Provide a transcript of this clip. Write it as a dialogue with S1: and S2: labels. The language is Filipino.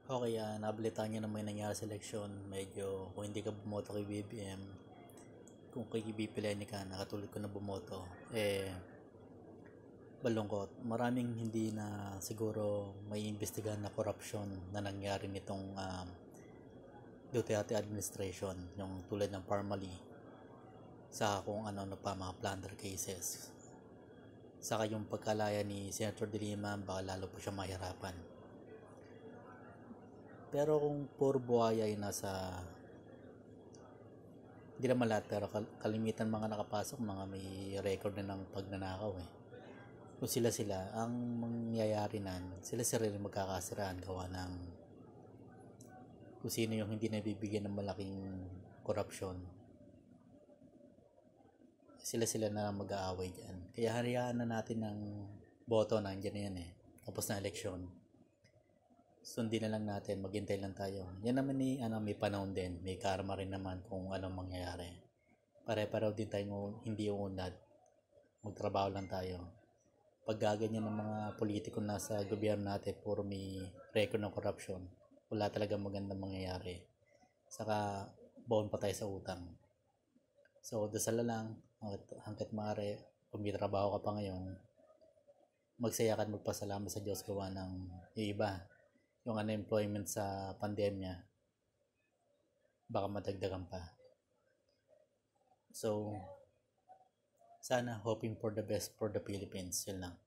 S1: Okay, nabalitaan niyo na may nangyari sa eleksyon. Medyo kung hindi ka bumoto kay BBM, kung kay BP Leni ka, nakatulad ko na bumoto, balungkot. Maraming hindi na siguro may imbestigahan na corruption na nangyari nitong Duterte administration, yung tulad ng Parmali, sa kung ano pa mga plunder cases. Saka yung pagkalaya ni Senator De Lima, baka lalo po siya mahirapan. Pero kung puro buhaya ay nasa, hindi naman lahat, pero kalimitan mga nakapasok, mga may record na ng pagnanakaw Kung sila, ang mangyayari sila rin magkakasiraan gawa ng kung sino yung hindi nabibigyan ng malaking korupsyon. Sila na mag-aaway dyan. Kaya hayaan na natin ng boto, nandiyan na yan Tapos na eleksyon. Sundin na lang natin, maghintay lang tayo. Yan naman may panahon din, may karma rin naman kung anong mangyayari. Pare-pareho din tayo hindi uunlad. Magtrabaho lang tayo. Pag gaganyan ng mga politiko nasa gobyerno natin, puro may record ng corruption, wala talagang magandang mangyayari. Saka, baon pa tayo sa utang. So, dasal lang, hanggat maaari, kung may trabaho ka pa ngayon, magsaya ka at magpasalamat sa Diyos gawa ng yung iba. Yung unemployment sa pandemya, baka madagdagan pa. So, sana hoping for the best for the Philippines. Yun lang.